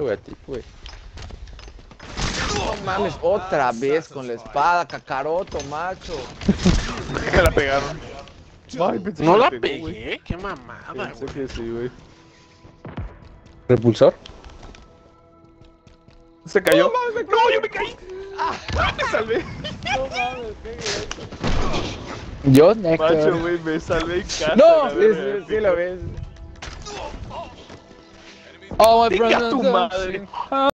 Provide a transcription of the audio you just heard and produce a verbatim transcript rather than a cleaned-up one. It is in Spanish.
güey, a ti, güey. No mames, otra vez con la espada, Kakaroto, macho. Me la pegaron. Ay, pensé No que la pegó, pegué, güey. qué mamada, Pensé güey. que sí, güey. ¿Repulsor? Se cayó. No, mames, me No, yo me caí. Ah, Me salvé. no mames, qué directo. Yo, Macho, Néctor. güey, me salvé en casa. No, la Sí, verga. sí, sí lo ves. Oh, my Venga brother. tu madre.